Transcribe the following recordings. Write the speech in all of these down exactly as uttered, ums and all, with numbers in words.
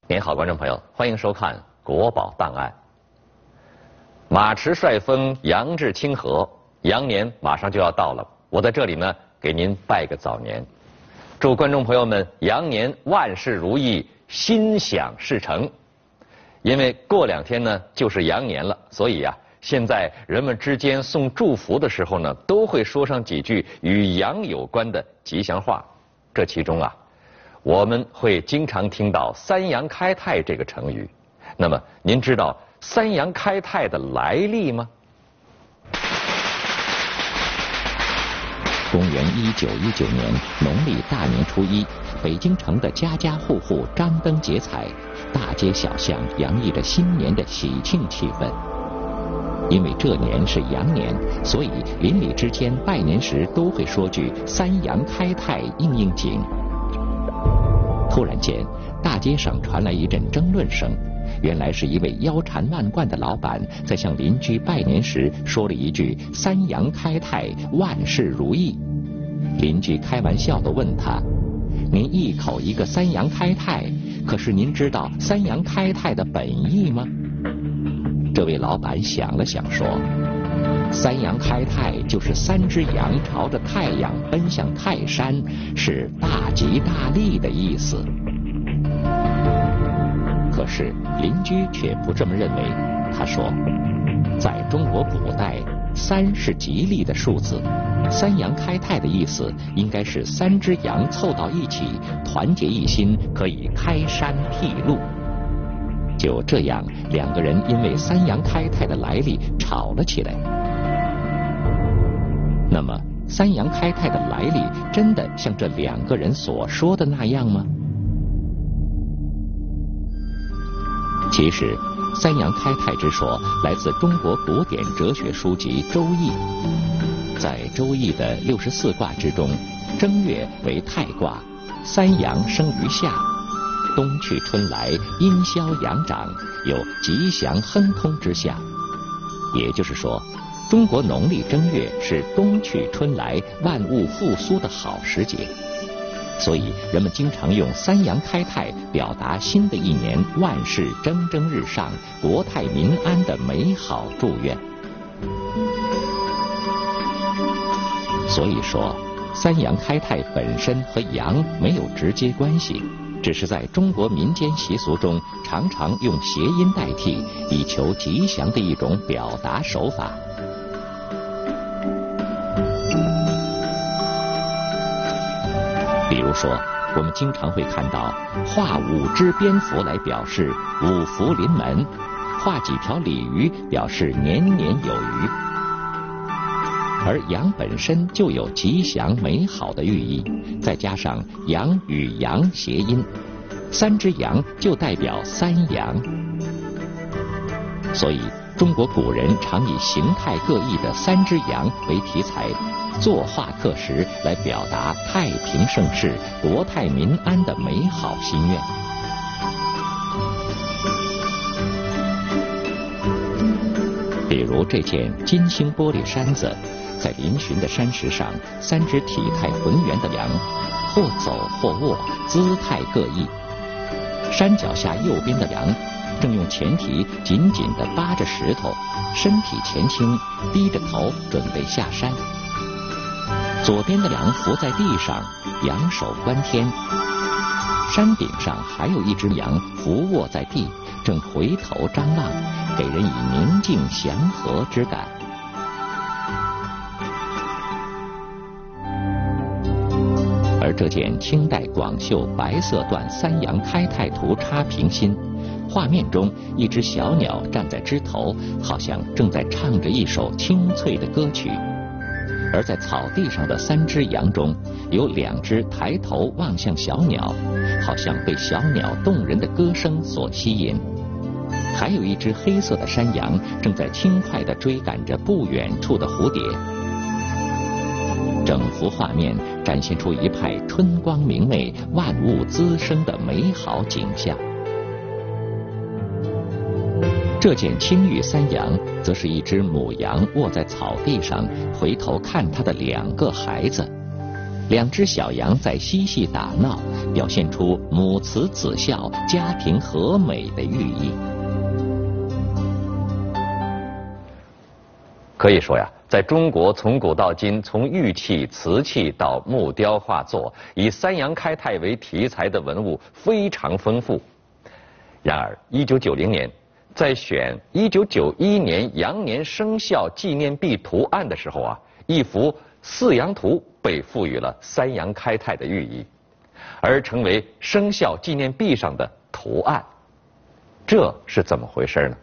您好，观众朋友，欢迎收看《国宝档案》。马驰帅风，羊至清河，羊年马上就要到了，我在这里呢给您拜个早年，祝观众朋友们羊年万事如意，心想事成。因为过两天呢就是羊年了，所以啊，现在人们之间送祝福的时候呢，都会说上几句与羊有关的吉祥话。这其中啊，我们会经常听到三羊开泰这个成语。那么您知道三羊开泰的来历吗？ 公元一九一九年农历大年初一，北京城的家家户户张灯结彩，大街小巷洋溢着新年的喜庆气氛。因为这年是羊年，所以邻里之间拜年时都会说句三羊开泰应应景。突然间，大街上传来一阵争论声，原来是一位腰缠万贯的老板在向邻居拜年时说了一句三羊开泰，万事如意。邻居开玩笑地问他，您一口一个三羊开泰，可是您知道三羊开泰的本意吗？这位老板想了想说，三羊开泰就是三只羊朝着太阳奔向泰山，是大吉大利的意思。可是邻居却不这么认为，他说，在中国古代，三是吉利的数字，三羊开泰的意思应该是三只羊凑到一起，团结一心，可以开山辟路。就这样，两个人因为三羊开泰的来历吵了起来。那么，三羊开泰的来历真的像这两个人所说的那样吗？其实，三羊开泰之说来自中国古典哲学书籍《周易》。在《周易》的六十四卦之中，正月为泰卦，三阳生于夏。冬去春来，阴消阳长，有吉祥亨通之象。也就是说，中国农历正月是冬去春来、万物复苏的好时节，所以人们经常用三羊开泰表达新的一年万事蒸蒸日上、国泰民安的美好祝愿。所以说，三羊开泰本身和羊没有直接关系，只是在中国民间习俗中常常用谐音代替，以求吉祥的一种表达手法。比如说，我们经常会看到画五只蝙蝠来表示五福临门，画几条鲤鱼表示年年有余。而羊本身就有吉祥美好的寓意，再加上羊与羊谐音，三只羊就代表三羊。所以中国古人常以形态各异的三只羊为题材，作画刻石来表达太平盛世、国泰民安的美好心愿。比如这件金星玻璃山子，在嶙峋的山石上，三只体态浑圆的羊，或走或卧，姿态各异。山脚下右边的羊正用前蹄紧紧地扒着石头，身体前倾，低着头准备下山。左边的羊伏在地上，仰首观天。山顶上还有一只羊伏卧在地，正回头张望，给人以宁静祥和之感。而这件清代广绣白色缎三羊开泰图插屏心，画面中一只小鸟站在枝头，好像正在唱着一首清脆的歌曲。而在草地上的三只羊中，有两只抬头望向小鸟，好像被小鸟动人的歌声所吸引。还有一只黑色的山羊正在轻快地追赶着不远处的蝴蝶。整幅画面展现出一派春光明媚、万物滋生的美好景象。这件青玉三羊则是一只母羊卧在草地上，回头看它的两个孩子。 两只小羊在嬉戏打闹，表现出母慈子孝、家庭和美的寓意。 可以说呀，在中国从古到今，从玉器、瓷器到木雕画作，以三阳开泰为题材的文物非常丰富。然而，一九九零年，在选一九九一年羊年生肖纪念币图案的时候啊，一幅四羊图被赋予了三阳开泰的寓意，而成为生肖纪念币上的图案。这是怎么回事呢？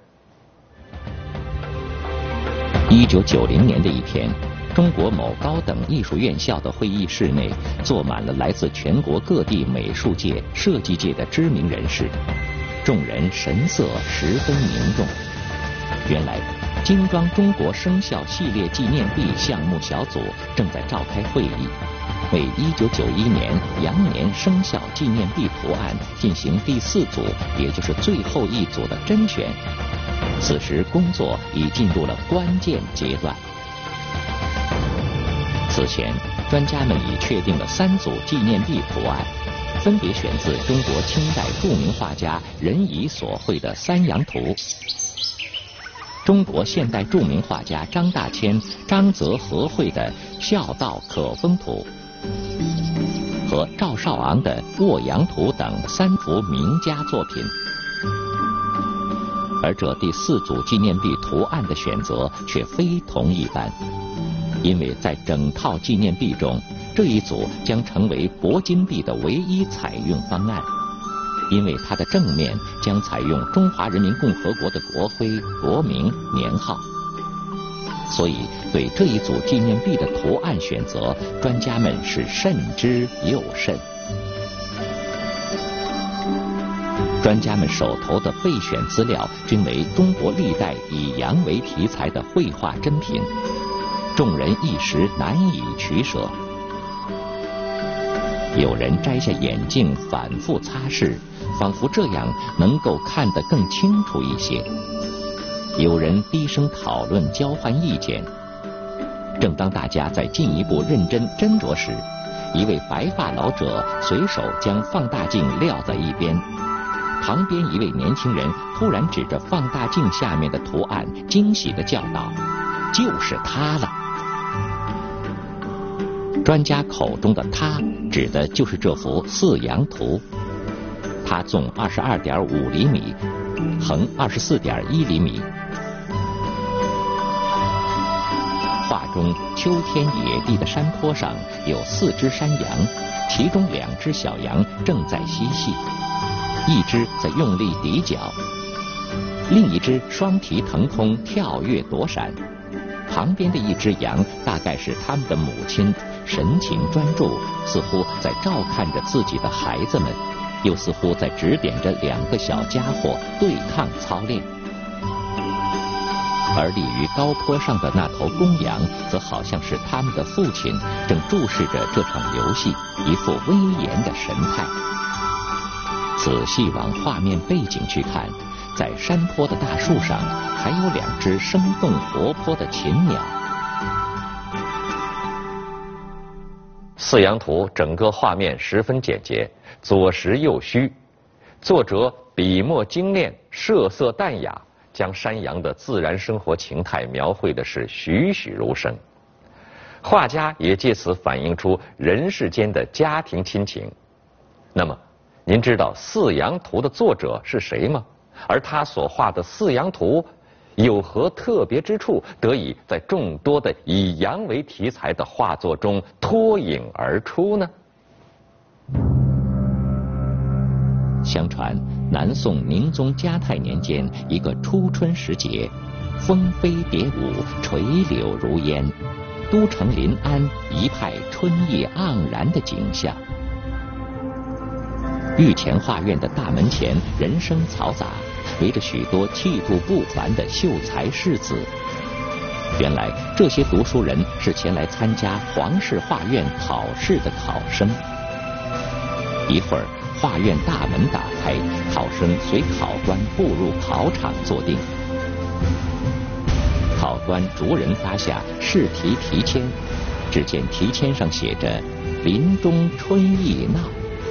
一九九零年的一天，中国某高等艺术院校的会议室内坐满了来自全国各地美术界、设计界的知名人士，众人神色十分凝重。原来，精装中国生肖系列纪念币项目小组正在召开会议，为一九九一年羊年生肖纪念币图案进行第四组，也就是最后一组的甄选。此时工作已进入了关键阶段。此前，专家们已确定了三组纪念币图案，分别选自中国清代著名画家任乙所绘的三羊图，中国现代著名画家张大千、张择合绘的孝道可风图，和赵少昂的卧羊图等三幅名家作品。而这第四组纪念币图案的选择却非同一般，因为在整套纪念币中，这一组将成为铂金币的唯一采用方案，因为它的正面将采用中华人民共和国的国徽、国名、年号。所以，对这一组纪念币的图案选择，专家们是慎之又慎。专家们手头的备选资料均为中国历代以羊为题材的绘画珍品，众人一时难以取舍。有人摘下眼镜反复擦拭，仿佛这样能够看得更清楚一些。有人低声讨论交换意见。正当大家在进一步认真斟酌时，一位白发老者随手将放大镜撂在一边，旁边一位年轻人突然指着放大镜下面的图案，惊喜地叫道：“就是它了！”专家口中的它，指的就是这幅四羊图。它纵二十二点五厘米，横二十四点一厘米。画中秋天野地的山坡上有四只山羊，其中两只小羊正在嬉戏，一只在用力抵脚，另一只双蹄腾空跳跃躲闪。旁边的一只羊大概是他们的母亲，神情专注，似乎在照看着自己的孩子们，又似乎在指点着两个小家伙对抗操练。而立于高坡上的那头公羊，则好像是他们的父亲，正注视着这场游戏，一副威严的神态。仔细往画面背景去看，在山坡的大树上还有两只生动活泼的禽鸟。 四羊图整个画面十分简洁，左实右虚，作者笔墨精炼，设色淡雅，将山羊的自然生活情态描绘的是栩栩如生。画家也借此反映出人世间的家庭亲情。那么，您知道四羊图的作者是谁吗？而他所画的四羊图有何特别之处，得以在众多的以羊为题材的画作中脱颖而出呢？ 相传南宋宁宗嘉泰年间一个初春时节，蜂飞蝶舞，垂柳如烟，都城临安一派春意盎然的景象。御前画院的大门前人声嘈杂，围着许多气度不凡的秀才士子。原来这些读书人是前来参加皇室画院考试的考生。一会儿，画院大门打开，考生随考官步入考场坐定。考官逐人发下试题题签，只见题签上写着林中春意闹。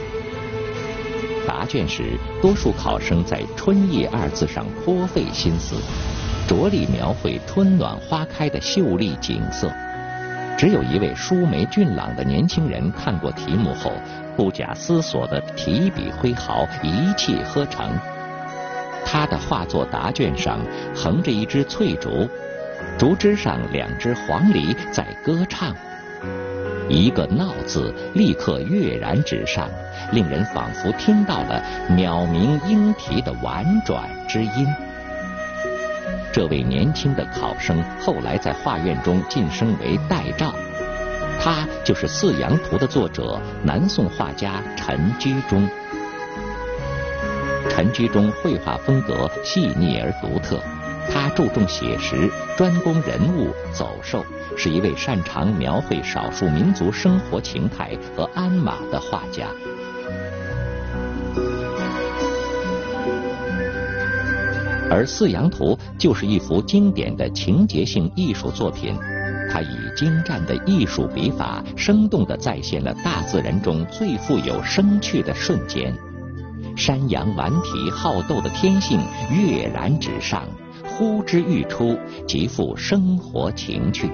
答卷时，多数考生在“春意”二字上颇费心思，着力描绘春暖花开的秀丽景色。只有一位舒眉俊朗的年轻人看过题目后，不假思索地提笔挥毫，一气呵成。他的画作答卷上横着一只翠竹，竹枝上两只黄鹂在歌唱。一个“闹”字立刻跃然纸上，令人仿佛听到了渺冥莺啼的婉转之音。这位年轻的考生后来在画院中晋升为代照，他就是《四羊图》的作者南宋画家陈居中。陈居中绘画风格细腻而独特，他注重写实，专攻人物走兽，是一位擅长描绘少数民族生活情态和鞍马的画家。而《四羊图》就是一幅经典的情节性艺术作品，它以精湛的艺术笔法，生动地再现了大自然中最富有生趣的瞬间。山羊顽皮好斗的天性跃然纸上，呼之欲出，极富生活情趣。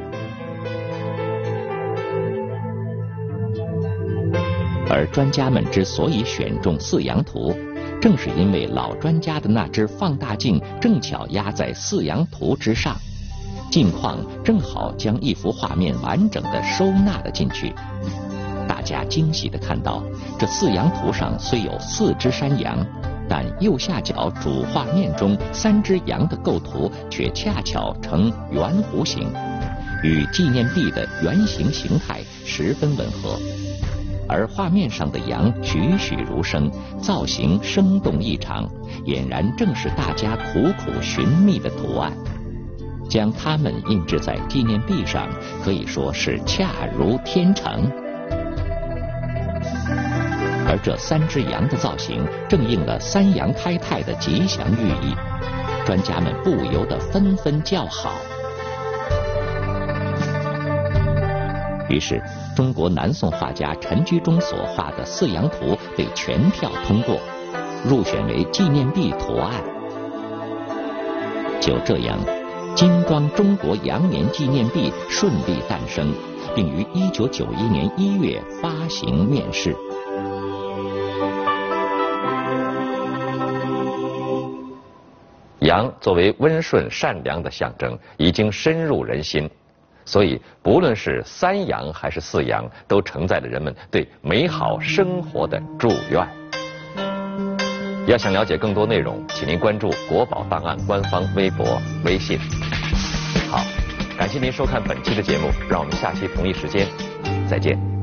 而专家们之所以选中《四羊图》，正是因为老专家的那只放大镜正巧压在《四羊图》之上，镜框正好将一幅画面完整地收纳了进去。大家惊喜地看到，这四羊图上虽有四只山羊，但右下角主画面中三只羊的构图却恰巧呈圆弧形，与纪念币的圆形形态十分吻合。而画面上的羊栩栩如生，造型生动异常，俨然正是大家苦苦寻觅的图案。将它们印制在纪念币上，可以说是恰如天成。而这三只羊的造型正应了三羊开泰的吉祥寓意，专家们不由得纷纷叫好。于是，中国南宋画家陈居中所画的《四羊图》被全票通过，入选为纪念币图案。就这样，精装中国羊年纪念币顺利诞生，并于一九九一年一月发行面世。 羊作为温顺善良的象征，已经深入人心，所以不论是三羊还是四羊，都承载了人们对美好生活的祝愿。要想了解更多内容，请您关注国宝档案官方微博、微信。好，感谢您收看本期的节目，让我们下期同一时间再见。